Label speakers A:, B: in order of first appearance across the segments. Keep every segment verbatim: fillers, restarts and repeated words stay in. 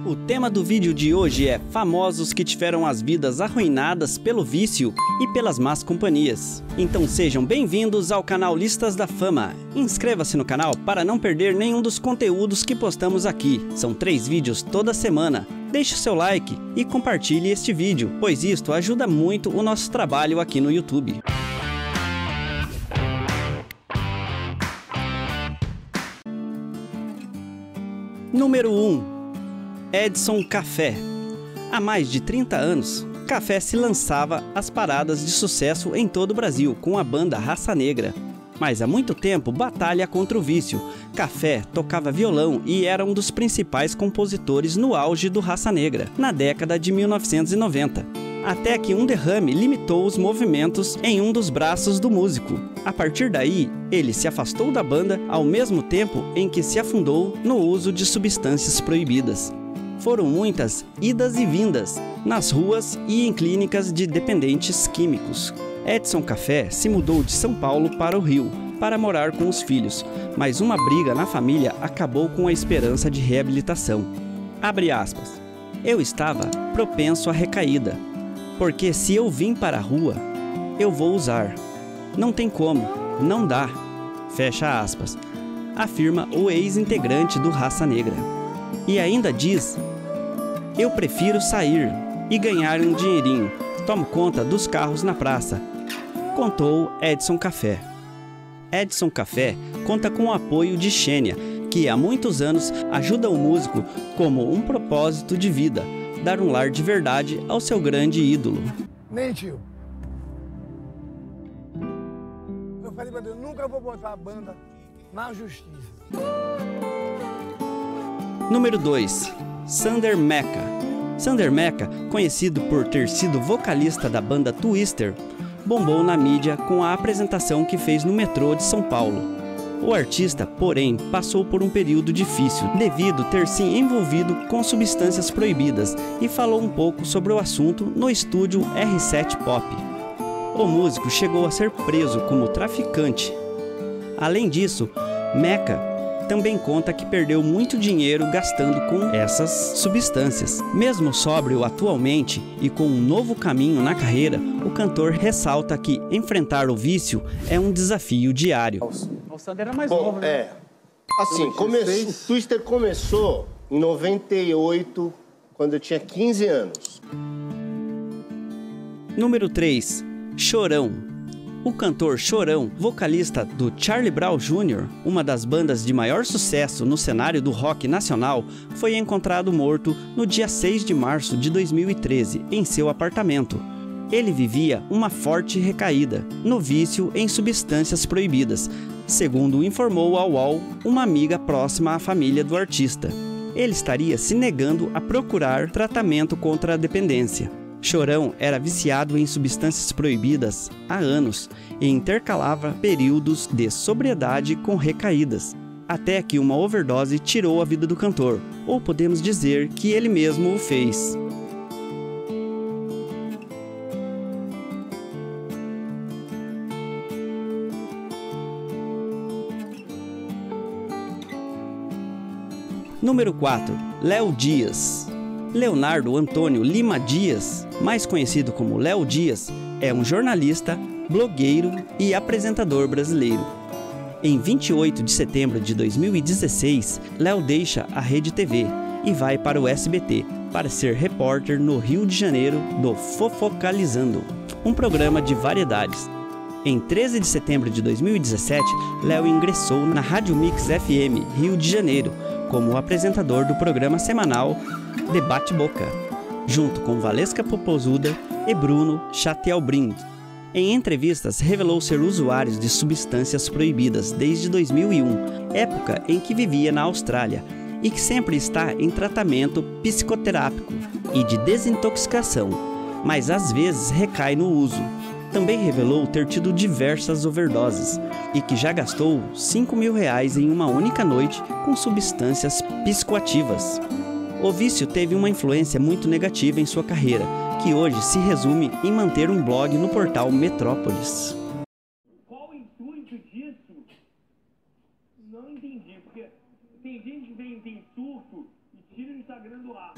A: O tema do vídeo de hoje é famosos que tiveram as vidas arruinadas pelo vício e pelas más companhias. Então sejam bem-vindos ao canal Listas da Fama. Inscreva-se no canal para não perder nenhum dos conteúdos que postamos aqui. São três vídeos toda semana. Deixe o seu like e compartilhe este vídeo, pois isto ajuda muito o nosso trabalho aqui no YouTube. Número um. Edson Café. Há mais de trinta anos, Café se lançava às paradas de sucesso em todo o Brasil com a banda Raça Negra. Mas há muito tempo batalha contra o vício. Café tocava violão e era um dos principais compositores no auge do Raça Negra, na década de mil novecentos e noventa. Até que um derrame limitou os movimentos em um dos braços do músico. A partir daí, ele se afastou da banda ao mesmo tempo em que se afundou no uso de substâncias proibidas. Foram muitas idas e vindas nas ruas e em clínicas de dependentes químicos. Edson Café se mudou de São Paulo para o Rio para morar com os filhos, mas uma briga na família acabou com a esperança de reabilitação. Abre aspas. Eu estava propenso à recaída, porque se eu vim para a rua, eu vou usar. Não tem como, não dá. Fecha aspas. Afirma o ex-integrante do Raça Negra. E ainda diz: eu prefiro sair e ganhar um dinheirinho. Tomo conta dos carros na praça, contou Edson Café. Edson Café conta com o apoio de Xênia, que há muitos anos ajuda o músico como um propósito de vida, dar um lar de verdade ao seu grande ídolo.
B: Nem tio. Eu falei pra Deus, nunca vou botar a banda na justiça.
A: Número dois. Sander Mecca. Sander Mecca, conhecido por ter sido vocalista da banda Twister, bombou na mídia com a apresentação que fez no metrô de São Paulo. O artista, porém, passou por um período difícil devido ter se envolvido com substâncias proibidas e falou um pouco sobre o assunto no estúdio R sete Pop. O músico chegou a ser preso como traficante. Além disso, Mecca também conta que perdeu muito dinheiro gastando com essas substâncias. Mesmo sóbrio atualmente e com um novo caminho na carreira, o cantor ressalta que enfrentar o vício é um desafio diário.
C: O Sander era mais
D: Bom,
C: novo, né?
D: É. Assim, come... o Twister começou em noventa e oito, quando eu tinha quinze anos.
A: Número três. Chorão. O cantor Chorão, vocalista do Charlie Brown Júnior, uma das bandas de maior sucesso no cenário do rock nacional, foi encontrado morto no dia seis de março de dois mil e treze, em seu apartamento. Ele vivia uma forte recaída no vício em substâncias proibidas, segundo informou ao U O L uma amiga próxima à família do artista. Ele estaria se negando a procurar tratamento contra a dependência. Chorão era viciado em substâncias proibidas há anos e intercalava períodos de sobriedade com recaídas, até que uma overdose tirou a vida do cantor, ou podemos dizer que ele mesmo o fez. Número quatro. Léo Dias. Leonardo Antônio Lima Dias, mais conhecido como Léo Dias, é um jornalista, blogueiro e apresentador brasileiro. Em vinte e oito de setembro de dois mil e dezesseis, Léo deixa a Rede T V e vai para o S B T para ser repórter no Rio de Janeiro do Fofocalizando, um programa de variedades. Em treze de setembro de dois mil e dezessete, Léo ingressou na Rádio Mix F M Rio de Janeiro como apresentador do programa semanal Debate Boca, junto com Valesca Popozuda e Bruno Chatelbrind. Em entrevistas, revelou ser usuário de substâncias proibidas desde dois mil e um, época em que vivia na Austrália, e que sempre está em tratamento psicoterápico e de desintoxicação, mas às vezes recai no uso. Também revelou ter tido diversas overdoses e que já gastou cinco mil reais em uma única noite com substâncias psicoativas. O vício teve uma influência muito negativa em sua carreira, que hoje se resume em manter um blog no portal Metrópolis.
E: Qual o intuito disso? Não entendi, porque tem gente que vem, tem surto e Tira o Instagram do ar.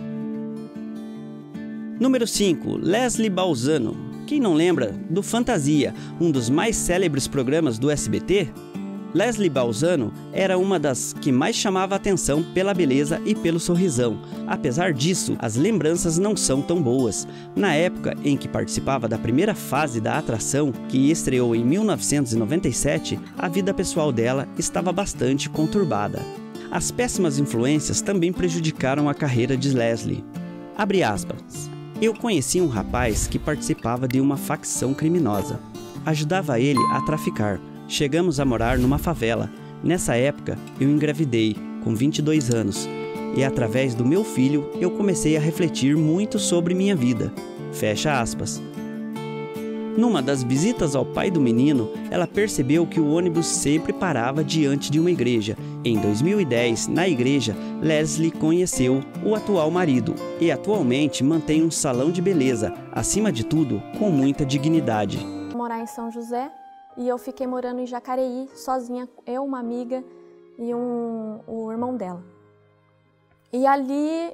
A: Número cinco. Leslie Balzano. Quem não lembra do Fantasia, um dos mais célebres programas do S B T? Leslie Balzano era uma das que mais chamava a atenção pela beleza e pelo sorrisão. Apesar disso, as lembranças não são tão boas. Na época em que participava da primeira fase da atração, que estreou em mil novecentos e noventa e sete, a vida pessoal dela estava bastante conturbada. As péssimas influências também prejudicaram a carreira de Leslie. Abre aspas. Eu conheci um rapaz que participava de uma facção criminosa. Ajudava ele a traficar. Chegamos a morar numa favela. Nessa época, eu engravidei, com vinte e dois anos. E através do meu filho, eu comecei a refletir muito sobre minha vida. Fecha aspas. Numa das visitas ao pai do menino, ela percebeu que o ônibus sempre parava diante de uma igreja. Em dois mil e dez, na igreja, Leslie conheceu o atual marido e atualmente mantém um salão de beleza, acima de tudo, com muita dignidade.
C: Morar em São José e eu fiquei morando em Jacareí, sozinha, eu, uma amiga e um, o irmão dela. E ali...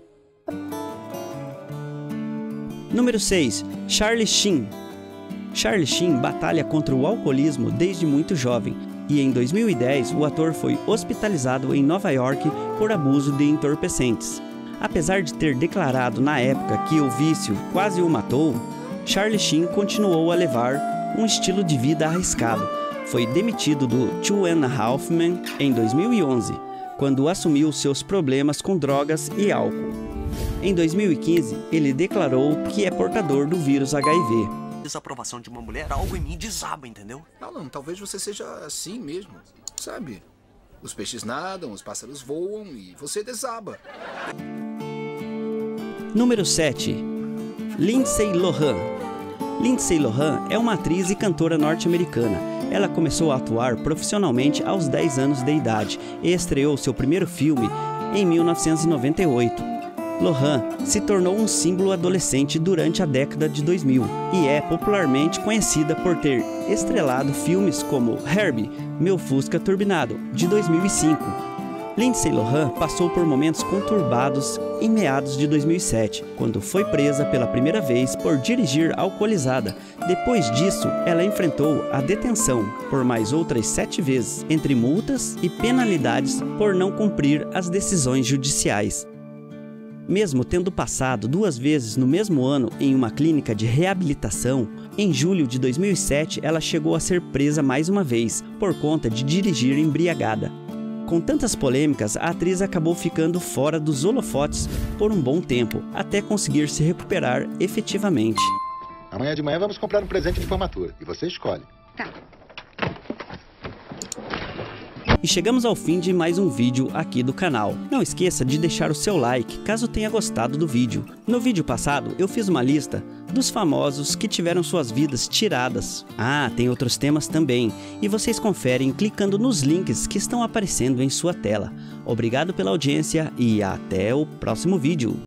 A: Número seis. Charlie Sheen. Charlie Sheen batalha contra o alcoolismo desde muito jovem e em dois mil e dez o ator foi hospitalizado em Nova York por abuso de entorpecentes. Apesar de ter declarado na época que o vício quase o matou, Charlie Sheen continuou a levar um estilo de vida arriscado. Foi demitido do Two and a Half Men em dois mil e onze, quando assumiu seus problemas com drogas e álcool. Em dois mil e quinze, ele declarou que é portador do vírus H I V.
F: Desaprovação de uma mulher, algo em mim desaba, entendeu?
G: Alan, talvez você seja assim mesmo, sabe? Os peixes nadam, os pássaros voam e você desaba.
A: Número sete. Lindsay Lohan. Lindsay Lohan é uma atriz e cantora norte-americana. Ela começou a atuar profissionalmente aos dez anos de idade e estreou seu primeiro filme em mil novecentos e noventa e oito. Lohan se tornou um símbolo adolescente durante a década de dois mil e é popularmente conhecida por ter estrelado filmes como Herbie, Meu Fusca Turbinado, de dois mil e cinco. Lindsay Lohan passou por momentos conturbados em meados de dois mil e sete, quando foi presa pela primeira vez por dirigir alcoolizada. Depois disso, ela enfrentou a detenção por mais outras sete vezes, entre multas e penalidades por não cumprir as decisões judiciais. Mesmo tendo passado duas vezes no mesmo ano em uma clínica de reabilitação, em julho de dois mil e sete ela chegou a ser presa mais uma vez, por conta de dirigir embriagada. Com tantas polêmicas, a atriz acabou ficando fora dos holofotes por um bom tempo, até conseguir se recuperar efetivamente.
H: Amanhã de manhã vamos comprar um presente de formatura, e você escolhe.
I: Tá.
A: E chegamos ao fim de mais um vídeo aqui do canal. Não esqueça de deixar o seu like caso tenha gostado do vídeo. No vídeo passado eu fiz uma lista dos famosos que tiveram suas vidas tiradas. Ah, tem outros temas também, e vocês conferem clicando nos links que estão aparecendo em sua tela. Obrigado pela audiência e até o próximo vídeo.